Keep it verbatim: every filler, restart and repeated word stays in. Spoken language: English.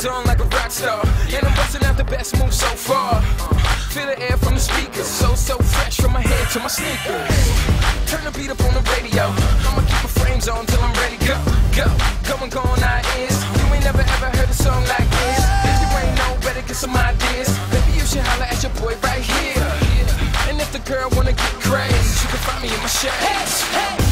goes on like a rock star, and I'm busting out the best move so far. Feel the air from the speakers, so, so fresh from my head to my sneakers. Turn the beat up on the radio, I'ma keep the frames on till I'm ready. Go, go, go and go on our ears. You ain't never ever heard a song like this. If you ain't know, better get some ideas. Baby, you should holler at your boy right here. And if the girl wanna get crazy, she can find me in my shades. Hey, hey.